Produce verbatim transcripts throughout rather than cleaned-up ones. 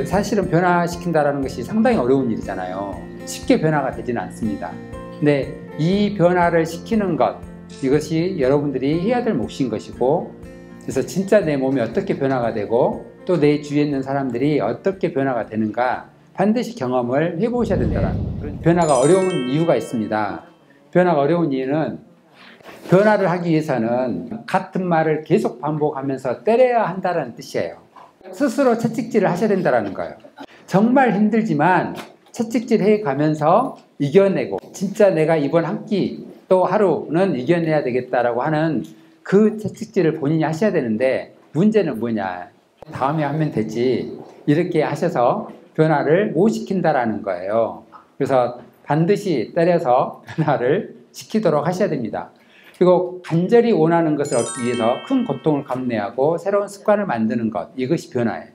사실은 변화시킨다는 것이 상당히 어려운 일이잖아요. 쉽게 변화가 되지는 않습니다. 근데 이 변화를 시키는 것, 이것이 여러분들이 해야 될 몫인 것이고, 그래서 진짜 내 몸이 어떻게 변화가 되고 또 내 주위에 있는 사람들이 어떻게 변화가 되는가 반드시 경험을 해보셔야 된다는 거예요. 변화가 어려운 이유가 있습니다. 변화가 어려운 이유는 변화를 하기 위해서는 같은 말을 계속 반복하면서 때려야 한다는 뜻이에요. 스스로 채찍질을 하셔야 된다는 거예요. 정말 힘들지만 채찍질 해가면서 이겨내고, 진짜 내가 이번 한 끼 또 하루는 이겨내야 되겠다라고 하는 그 채찍질을 본인이 하셔야 되는데, 문제는 뭐냐, 다음에 하면 되지 이렇게 하셔서 변화를 못 시킨다라는 거예요. 그래서 반드시 때려서 변화를 시키도록 하셔야 됩니다. 그리고 간절히 원하는 것을 얻기 위해서 큰 고통을 감내하고 새로운 습관을 만드는 것, 이것이 변화예요.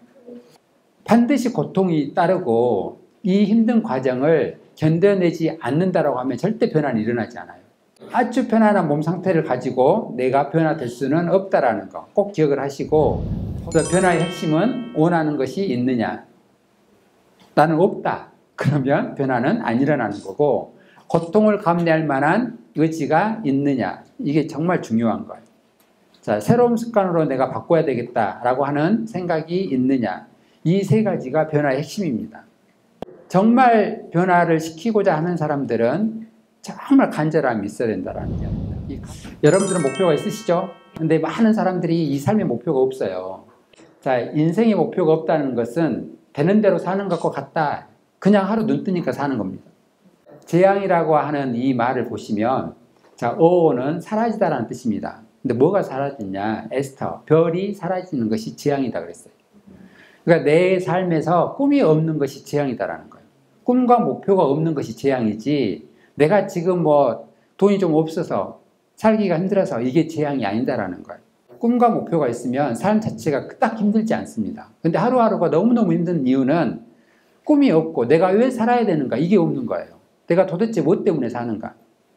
반드시 고통이 따르고 이 힘든 과정을 견뎌내지 않는다라고 하면 절대 변화는 일어나지 않아요. 아주 편안한 몸 상태를 가지고 내가 변화될 수는 없다라는 거 꼭 기억을 하시고, 변화의 핵심은 원하는 것이 있느냐, 나는 없다, 그러면 변화는 안 일어나는 거고, 고통을 감내할 만한 의지가 있느냐, 이게 정말 중요한 거예요. 자, 새로운 습관으로 내가 바꿔야 되겠다라고 하는 생각이 있느냐, 이 세 가지가 변화의 핵심입니다. 정말 변화를 시키고자 하는 사람들은 정말 간절함이 있어야 된다는 얘기입니다. 여러분들은 목표가 있으시죠? 근데 많은 사람들이 이 삶의 목표가 없어요. 자, 인생의 목표가 없다는 것은 되는 대로 사는 것과 같다. 그냥 하루 눈 뜨니까 사는 겁니다. 재앙이라고 하는 이 말을 보시면, 자, 어는 사라지다라는 뜻입니다. 근데 뭐가 사라졌냐? 에스터, 별이 사라지는 것이 재앙이다 그랬어요. 그러니까 내 삶에서 꿈이 없는 것이 재앙이다라는 거예요. 꿈과 목표가 없는 것이 재앙이지, 내가 지금 뭐 돈이 좀 없어서 살기가 힘들어서 이게 재앙이 아니다라는 거예요. 꿈과 목표가 있으면 삶 자체가 딱 힘들지 않습니다. 근데 하루하루가 너무너무 힘든 이유는 꿈이 없고 내가 왜 살아야 되는가, 이게 없는 거예요. 내가 도대체 뭐 때문에 사는가.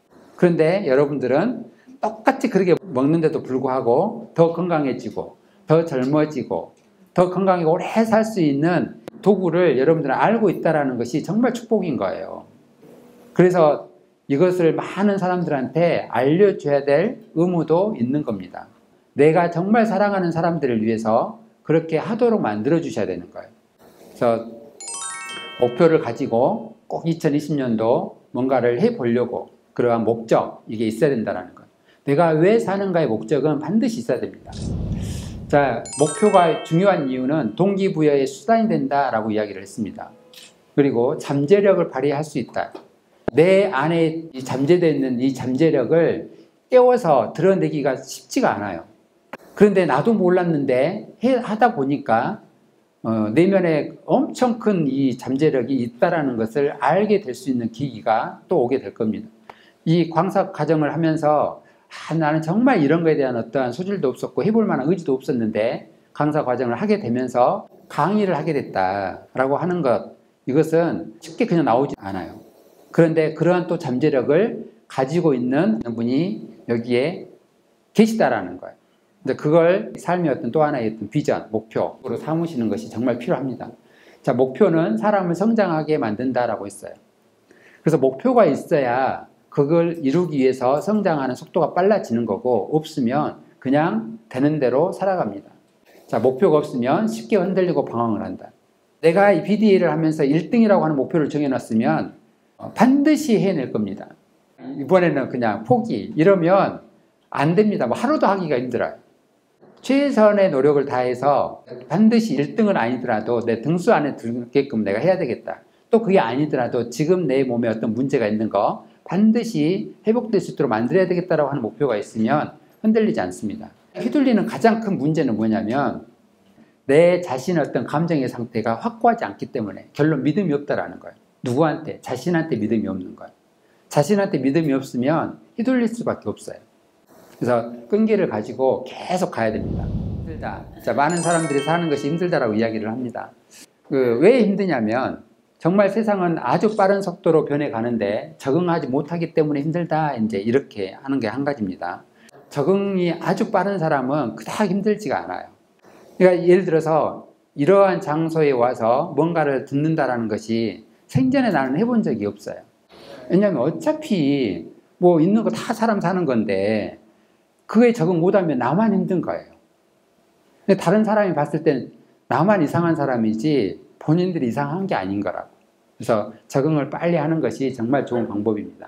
그런데 여러분들은 똑같이 그렇게 먹는데도 불구하고 더 건강해지고 더 젊어지고 더 건강하게 오래 살 수 있는 도구를 여러분들은 알고 있다는 것이 정말 축복인 거예요. 그래서 이것을 많은 사람들한테 알려줘야 될 의무도 있는 겁니다. 내가 정말 사랑하는 사람들을 위해서 그렇게 하도록 만들어 주셔야 되는 거예요. 그래서 목표를 가지고 꼭 이천이십 년도 뭔가를 해보려고, 그러한 목적, 이게 있어야 된다는 거예요. 내가 왜 사는가의 목적은 반드시 있어야 됩니다. 자, 목표가 중요한 이유는 동기부여의 수단이 된다라고 이야기를 했습니다. 그리고 잠재력을 발휘할 수 있다. 내 안에 잠재되어 있는 이 잠재력을 깨워서 드러내기가 쉽지가 않아요. 그런데 나도 몰랐는데 해, 하다 보니까 어, 내면에 엄청 큰 이 잠재력이 있다라는 것을 알게 될 수 있는 계기가 또 오게 될 겁니다. 이 광석 과정을 하면서 아, 나는 정말 이런 거에 대한 어떠한 소질도 없었고 해볼 만한 의지도 없었는데 강사 과정을 하게 되면서 강의를 하게 됐다라고 하는 것, 이것은 쉽게 그냥 나오지 않아요. 그런데 그러한 또 잠재력을 가지고 있는 분이 여기에 계시다라는 거예요. 근데 그걸 삶의 어떤 또 하나의 어떤 비전, 목표로 삼으시는 것이 정말 필요합니다. 자, 목표는 사람을 성장하게 만든다라고 했어요. 그래서 목표가 있어야 그걸 이루기 위해서 성장하는 속도가 빨라지는 거고, 없으면 그냥 되는 대로 살아갑니다. 자, 목표가 없으면 쉽게 흔들리고 방황을 한다. 내가 이 비디에이를 하면서 일 등이라고 하는 목표를 정해놨으면 반드시 해낼 겁니다. 이번에는 그냥 포기, 이러면 안 됩니다. 뭐 하루도 하기가 힘들어요. 최선의 노력을 다해서 반드시 일 등은 아니더라도 내 등수 안에 들게끔 내가 해야 되겠다. 또 그게 아니더라도 지금 내 몸에 어떤 문제가 있는 거 반드시 회복될 수 있도록 만들어야 되겠다라고 하는 목표가 있으면 흔들리지 않습니다. 휘둘리는 가장 큰 문제는 뭐냐면, 내 자신의 어떤 감정의 상태가 확고하지 않기 때문에 결론 믿음이 없다라는 거예요. 누구한테? 자신한테 믿음이 없는 거예요. 자신한테 믿음이 없으면 휘둘릴 수밖에 없어요. 그래서 끈기를 가지고 계속 가야 됩니다. 힘들다. 자, 많은 사람들이 사는 것이 힘들다라고 이야기를 합니다. 그, 왜 힘드냐면, 정말 세상은 아주 빠른 속도로 변해가는데 적응하지 못하기 때문에 힘들다, 이제 이렇게 하는 게 한 가지입니다. 적응이 아주 빠른 사람은 그닥 힘들지가 않아요. 그러니까 예를 들어서 이러한 장소에 와서 뭔가를 듣는다라는 것이 생전에 나는 해본 적이 없어요. 왜냐하면 어차피 뭐 있는 거 다 사람 사는 건데 그거에 적응 못하면 나만 힘든 거예요. 근데 다른 사람이 봤을 땐 나만 이상한 사람이지 본인들이 이상한 게 아닌 거라고. 그래서 적응을 빨리 하는 것이 정말 좋은 방법입니다.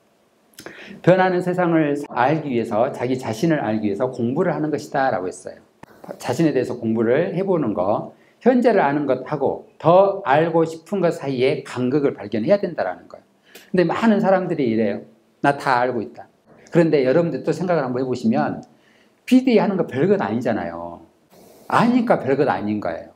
변하는 세상을 알기 위해서 자기 자신을 알기 위해서 공부를 하는 것이다 라고 했어요. 자신에 대해서 공부를 해보는 것, 현재를 아는 것하고 더 알고 싶은 것 사이에 간극을 발견해야 된다는 거예요. 근데 많은 사람들이 이래요. 나 다 알고 있다. 그런데 여러분들 또 생각을 한번 해보시면 비대위 하는 거 별것 아니잖아요. 아니까 별것 아닌 거예요.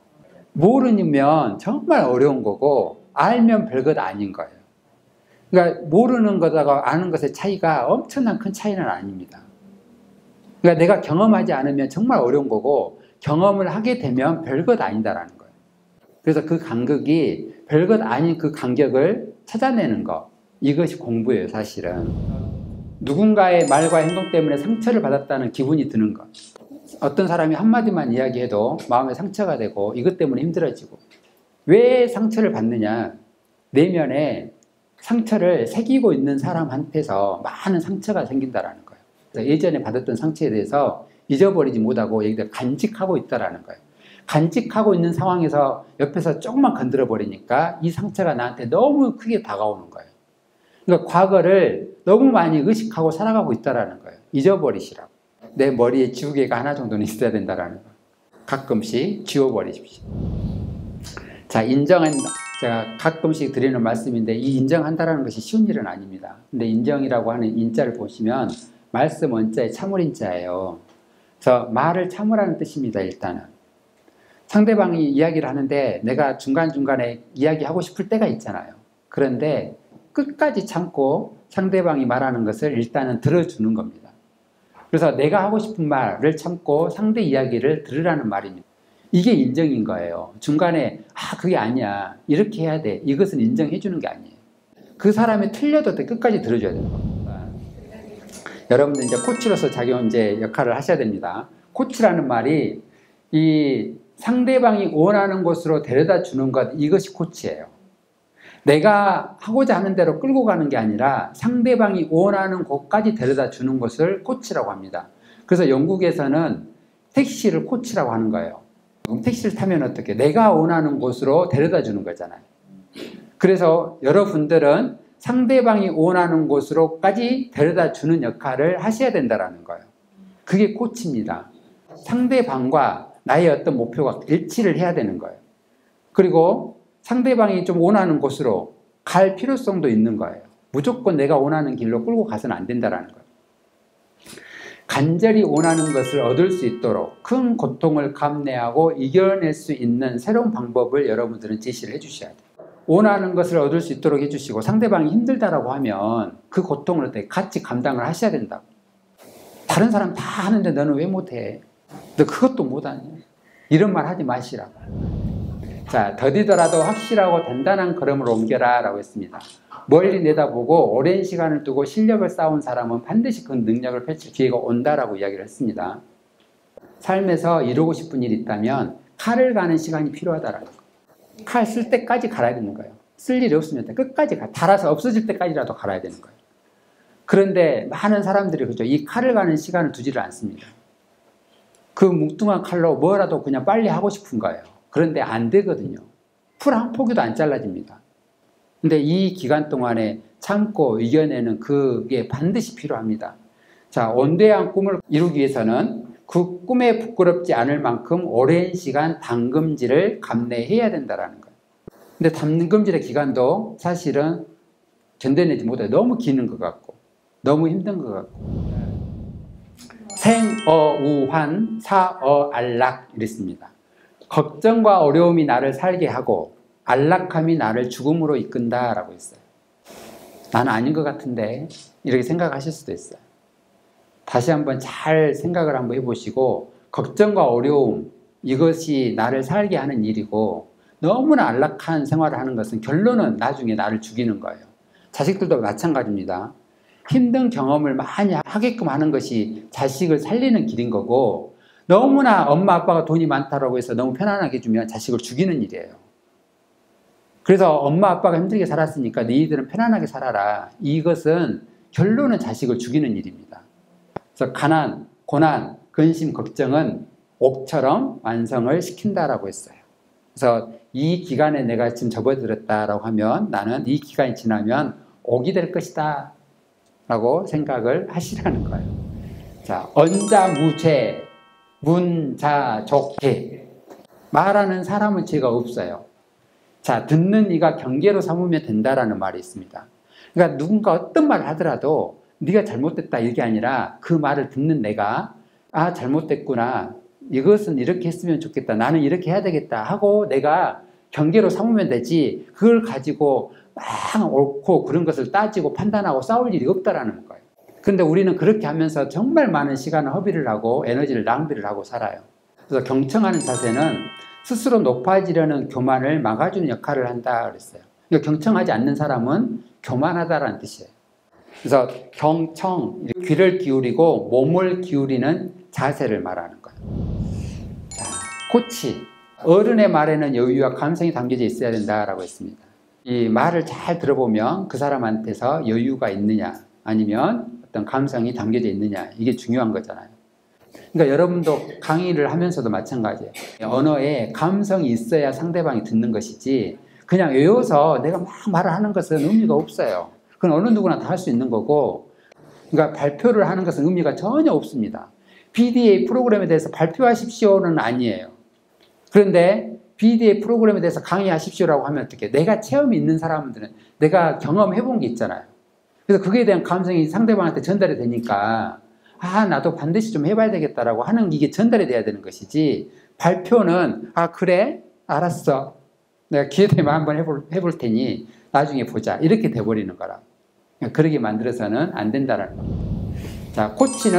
모르면 정말 어려운 거고 알면 별것 아닌 거예요. 그러니까 모르는 것하고 아는 것의 차이가 엄청난 큰 차이는 아닙니다. 그러니까 내가 경험하지 않으면 정말 어려운 거고 경험을 하게 되면 별것 아니다라는 거예요. 그래서 그 간격이 별것 아닌 그 간격을 찾아내는 것, 이것이 공부예요, 사실은. 누군가의 말과 행동 때문에 상처를 받았다는 기분이 드는 것. 어떤 사람이 한마디만 이야기해도 마음에 상처가 되고 이것 때문에 힘들어지고. 왜 상처를 받느냐? 내면에 상처를 새기고 있는 사람한테서 많은 상처가 생긴다라는 거예요. 그래서 예전에 받았던 상처에 대해서 잊어버리지 못하고 여기다 간직하고 있다라는 거예요. 간직하고 있는 상황에서 옆에서 조금만 건드려 버리니까 이 상처가 나한테 너무 크게 다가오는 거예요. 그러니까 과거를 너무 많이 의식하고 살아가고 있다라는 거예요. 잊어버리시라고. 내 머리에 지우개가 하나 정도는 있어야 된다라는 거예요. 가끔씩 지워버리십시오. 자, 인정한다. 제가 가끔씩 드리는 말씀인데 이 인정한다라는 것이 쉬운 일은 아닙니다. 근데 인정이라고 하는 인자를 보시면 말씀 원자의 참을인자예요. 그래서 말을 참으라는 뜻입니다. 일단은 상대방이 이야기를 하는데 내가 중간중간에 이야기하고 싶을 때가 있잖아요. 그런데 끝까지 참고 상대방이 말하는 것을 일단은 들어주는 겁니다. 그래서 내가 하고 싶은 말을 참고 상대 이야기를 들으라는 말입니다. 이게 인정인 거예요. 중간에 아 그게 아니야 이렇게 해야 돼, 이것은 인정해 주는 게 아니에요. 그 사람이 틀려도 끝까지 들어줘야 되는 겁니다. 여러분들 이제 코치로서 자기 이제 역할을 하셔야 됩니다. 코치라는 말이 이 상대방이 원하는 곳으로 데려다 주는 것, 이것이 코치예요. 내가 하고자 하는 대로 끌고 가는 게 아니라 상대방이 원하는 곳까지 데려다 주는 것을 코치라고 합니다. 그래서 영국에서는 택시를 코치라고 하는 거예요. 그럼 택시를 타면 어떻게? 내가 원하는 곳으로 데려다 주는 거잖아요. 그래서 여러분들은 상대방이 원하는 곳으로까지 데려다 주는 역할을 하셔야 된다는 거예요. 그게 코치입니다. 상대방과 나의 어떤 목표가 일치를 해야 되는 거예요. 그리고 상대방이 좀 원하는 곳으로 갈 필요성도 있는 거예요. 무조건 내가 원하는 길로 끌고 가서는 안 된다는 거예요. 간절히 원하는 것을 얻을 수 있도록 큰 고통을 감내하고 이겨낼 수 있는 새로운 방법을 여러분들은 제시를 해주셔야 돼요. 원하는 것을 얻을 수 있도록 해주시고 상대방이 힘들다라고 하면 그 고통을 같이 감당을 하셔야 된다고. 다른 사람 다 하는데 너는 왜 못해? 너 그것도 못하니? 이런 말 하지 마시라고. 자, 더디더라도 확실하고 단단한 걸음을 옮겨라 라고 했습니다. 멀리 내다보고 오랜 시간을 두고 실력을 쌓은 사람은 반드시 그 능력을 펼칠 기회가 온다라고 이야기를 했습니다. 삶에서 이루고 싶은 일이 있다면 칼을 가는 시간이 필요하다라는 거예요. 칼 쓸 때까지 갈아야 되는 거예요. 쓸 일이 없으면 끝까지 가, 달아서 없어질 때까지라도 갈아야 되는 거예요. 그런데 많은 사람들이 그죠, 이 칼을 가는 시간을 두지를 않습니다. 그 뭉뚱한 칼로 뭐라도 그냥 빨리 하고 싶은 거예요. 그런데 안 되거든요. 풀 한 포기도 안 잘라집니다. 근데 이 기간 동안에 참고 이겨내는 그게 반드시 필요합니다. 자, 원대한 꿈을 이루기 위해서는 그 꿈에 부끄럽지 않을 만큼 오랜 시간 담금질을 감내해야 된다는 거예요. 근데 담금질의 기간도 사실은 견뎌내지 못해요. 너무 기는 것 같고 너무 힘든 것 같고. 생어우환 사어안락 이랬습니다. 걱정과 어려움이 나를 살게 하고 안락함이 나를 죽음으로 이끈다라고 했어요. 나는 아닌 것 같은데 이렇게 생각하실 수도 있어요. 다시 한번 잘 생각을 한번 해보시고 걱정과 어려움, 이것이 나를 살게 하는 일이고 너무나 안락한 생활을 하는 것은 결론은 나중에 나를 죽이는 거예요. 자식들도 마찬가지입니다. 힘든 경험을 많이 하게끔 하는 것이 자식을 살리는 길인 거고 너무나 엄마 아빠가 돈이 많다고 해서 너무 편안하게 해주면 자식을 죽이는 일이에요. 그래서 엄마 아빠가 힘들게 살았으니까 너희들은 편안하게 살아라. 이것은 결론은 자식을 죽이는 일입니다. 그래서 가난, 고난, 근심, 걱정은 옥처럼 완성을 시킨다라고 했어요. 그래서 이 기간에 내가 지금 접어들었다라고 하면 나는 이 기간이 지나면 옥이 될 것이다 라고 생각을 하시라는 거예요. 자, 언자무죄, 문자족해. 말하는 사람은 죄가 없어요. 자, 듣는 이가 경계로 삼으면 된다라는 말이 있습니다. 그러니까 누군가 어떤 말을 하더라도 네가 잘못됐다 이게 아니라 그 말을 듣는 내가 아, 잘못됐구나. 이것은 이렇게 했으면 좋겠다. 나는 이렇게 해야 되겠다 하고 내가 경계로 삼으면 되지 그걸 가지고 막 옳고 그런 것을 따지고 판단하고 싸울 일이 없다라는 거예요. 그런데 우리는 그렇게 하면서 정말 많은 시간을 허비를 하고 에너지를 낭비를 하고 살아요. 그래서 경청하는 자세는 스스로 높아지려는 교만을 막아주는 역할을 한다 그랬어요. 그러니까 경청하지 않는 사람은 교만하다라는 뜻이에요. 그래서 경청, 귀를 기울이고 몸을 기울이는 자세를 말하는 거예요. 자, 코치, 어른의 말에는 여유와 감성이 담겨져 있어야 된다라고 했습니다. 이 말을 잘 들어보면 그 사람한테서 여유가 있느냐 아니면 어떤 감성이 담겨져 있느냐 이게 중요한 거잖아요. 그러니까 여러분도 강의를 하면서도 마찬가지예요. 언어에 감성이 있어야 상대방이 듣는 것이지 그냥 외워서 내가 막 말을 하는 것은 의미가 없어요. 그건 어느 누구나 다 할 수 있는 거고 그러니까 발표를 하는 것은 의미가 전혀 없습니다. 비디에이 프로그램에 대해서 발표하십시오는 아니에요. 그런데 비디에이 프로그램에 대해서 강의하십시오라고 하면 어떻게 내가 체험이 있는 사람들은 내가 경험해 본 게 있잖아요. 그래서 그거에 대한 감성이 상대방한테 전달이 되니까 아 나도 반드시 좀 해봐야 되겠다라고 하는 이게 전달이 돼야 되는 것이지 발표는 아 그래? 알았어. 내가 기회 되면 한번 해볼, 해볼 테니 나중에 보자. 이렇게 돼버리는 거라. 그러게 만들어서는 안 된다는 겁니다. 자, 코치는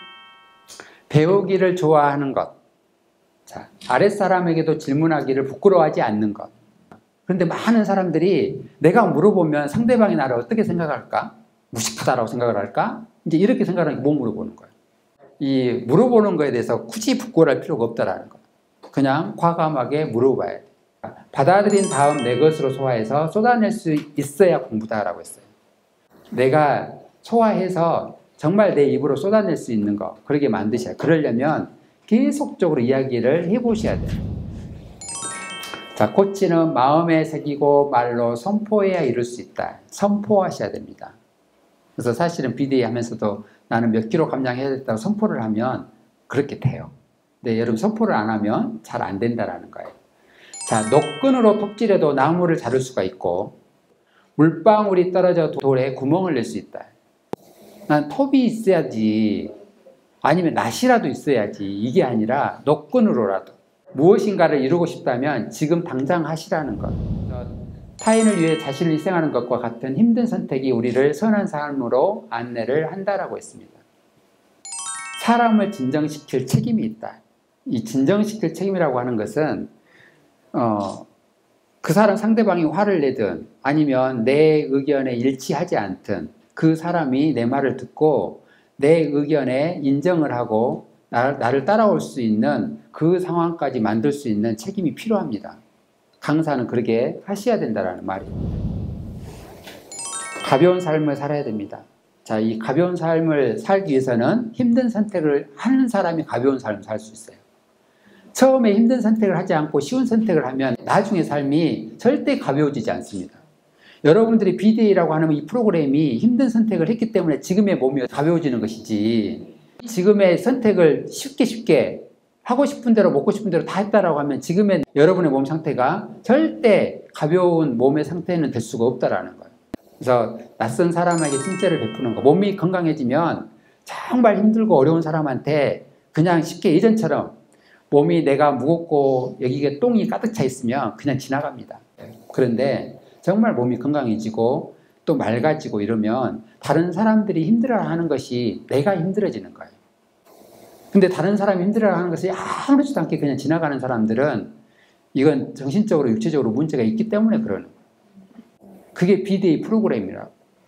배우기를 좋아하는 것. 자, 아랫사람에게도 질문하기를 부끄러워하지 않는 것. 그런데 많은 사람들이 내가 물어보면 상대방이 나를 어떻게 생각할까? 무식하다라고 생각을 할까? 이제 이렇게 생각하는 게 못 물어보는 거예요. 이 물어보는 거에 대해서 굳이 부끄러워할 필요가 없다라는 거예요. 그냥 과감하게 물어봐야 돼요. 받아들인 다음 내 것으로 소화해서 쏟아낼 수 있어야 공부다라고 했어요. 내가 소화해서 정말 내 입으로 쏟아낼 수 있는 거 그렇게 만드셔야 해요. 그러려면 계속적으로 이야기를 해보셔야 돼요. 자, 코치는 마음에 새기고 말로 선포해야 이룰 수 있다. 선포하셔야 됩니다. 그래서 사실은 비디에이 하면서도 나는 몇 킬로 감량해야 됐다고 선포를 하면 그렇게 돼요. 근데 여러분 선포를 안 하면 잘 안 된다라는 거예요. 자, 노끈으로 톱질해도 나무를 자를 수가 있고 물방울이 떨어져 돌에 구멍을 낼 수 있다. 난 톱이 있어야지 아니면 낫이라도 있어야지 이게 아니라 노끈으로라도 무엇인가를 이루고 싶다면 지금 당장 하시라는 것. 타인을 위해 자신을 희생하는 것과 같은 힘든 선택이 우리를 선한 삶으로 안내를 한다라고 했습니다. 사람을 진정시킬 책임이 있다. 이 진정시킬 책임이라고 하는 것은 어, 그 사람 상대방이 화를 내든 아니면 내 의견에 일치하지 않든 그 사람이 내 말을 듣고 내 의견에 인정을 하고 나, 나를 따라올 수 있는 그 상황까지 만들 수 있는 책임이 필요합니다. 강사는 그렇게 하셔야 된다는 말입니다. 가벼운 삶을 살아야 됩니다. 자, 이 가벼운 삶을 살기 위해서는 힘든 선택을 하는 사람이 가벼운 삶을 살 수 있어요. 처음에 힘든 선택을 하지 않고 쉬운 선택을 하면 나중에 삶이 절대 가벼워지지 않습니다. 여러분들이 비디에이라고 하는 이 프로그램이 힘든 선택을 했기 때문에 지금의 몸이 가벼워지는 것이지 지금의 선택을 쉽게 쉽게 하고 싶은 대로 먹고 싶은 대로 다 했다라고 하면 지금의 여러분의 몸 상태가 절대 가벼운 몸의 상태는 될 수가 없다라는 거예요. 그래서 낯선 사람에게 친절을 베푸는 거. 몸이 건강해지면 정말 힘들고 어려운 사람한테 그냥 쉽게 예전처럼 몸이 내가 무겁고 여기가 똥이 가득 차 있으면 그냥 지나갑니다. 그런데 정말 몸이 건강해지고 또 맑아지고 이러면 다른 사람들이 힘들어하는 것이 내가 힘들어지는 거예요. 근데 다른 사람이 힘들어하는 것이 아무렇지도 않게 그냥 지나가는 사람들은 이건 정신적으로 육체적으로 문제가 있기 때문에 그러는 거예요. 그게 비디에이 프로그램이라고.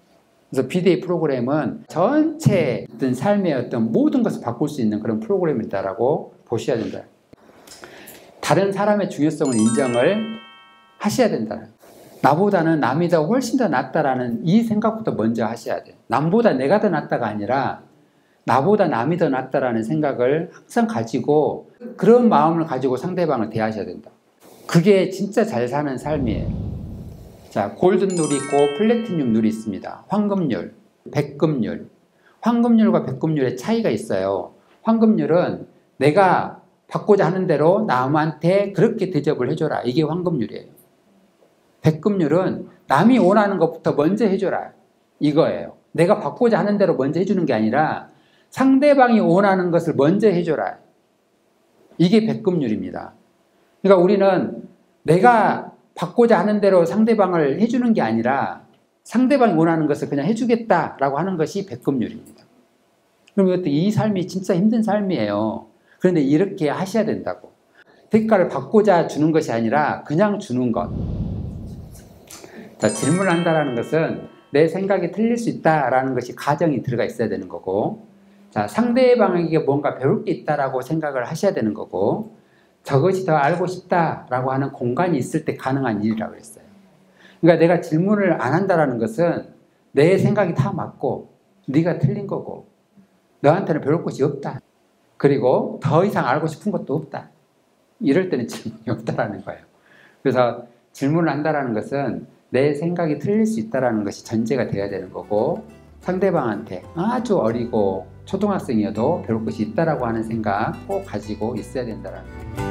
그래서 비데이 프로그램은 전체 어떤 삶의 어떤 모든 것을 바꿀 수 있는 그런 프로그램이다라고 보셔야 된다. 다른 사람의 중요성을 인정을 하셔야 된다. 나보다는 남이 더 훨씬 더 낫다라는 이 생각부터 먼저 하셔야 돼요. 남보다 내가 더 낫다가 아니라 나보다 남이 더 낫다라는 생각을 항상 가지고 그런 마음을 가지고 상대방을 대하셔야 된다. 그게 진짜 잘 사는 삶이에요. 자, 골든룰이 있고 플래티늄 룰이 있습니다. 황금률, 백금률. 황금률과 백금률의 차이가 있어요. 황금률은 내가 받고자 하는 대로 남한테 그렇게 대접을 해줘라. 이게 황금률이에요. 백금률은 남이 원하는 것부터 먼저 해줘라. 이거예요. 내가 받고자 하는 대로 먼저 해주는 게 아니라 상대방이 원하는 것을 먼저 해줘라. 이게 백금률입니다. 그러니까 우리는 내가 받고자 하는 대로 상대방을 해주는 게 아니라 상대방이 원하는 것을 그냥 해주겠다라고 하는 것이 백금률입니다. 그럼 이것도 이 삶이 진짜 힘든 삶이에요. 그런데 이렇게 하셔야 된다고. 대가를 받고자 주는 것이 아니라 그냥 주는 것. 자, 질문을 한다는 것은 내 생각이 틀릴 수 있다라는 것이 가정이 들어가 있어야 되는 거고, 자, 상대방에게 뭔가 배울 게 있다라고 생각을 하셔야 되는 거고, 저것이 더 알고 싶다라고 하는 공간이 있을 때 가능한 일이라고 했어요. 그러니까 내가 질문을 안 한다라는 것은 내 생각이 다 맞고 네가 틀린 거고 너한테는 배울 것이 없다. 그리고 더 이상 알고 싶은 것도 없다. 이럴 때는 질문이 없다라는 거예요. 그래서 질문을 한다라는 것은 내 생각이 틀릴 수 있다라는 것이 전제가 되어야 되는 거고, 상대방한테 아주 어리고 초등학생이어도 배울 것이 있다라고 하는 생각 꼭 가지고 있어야 된다라는 거예요.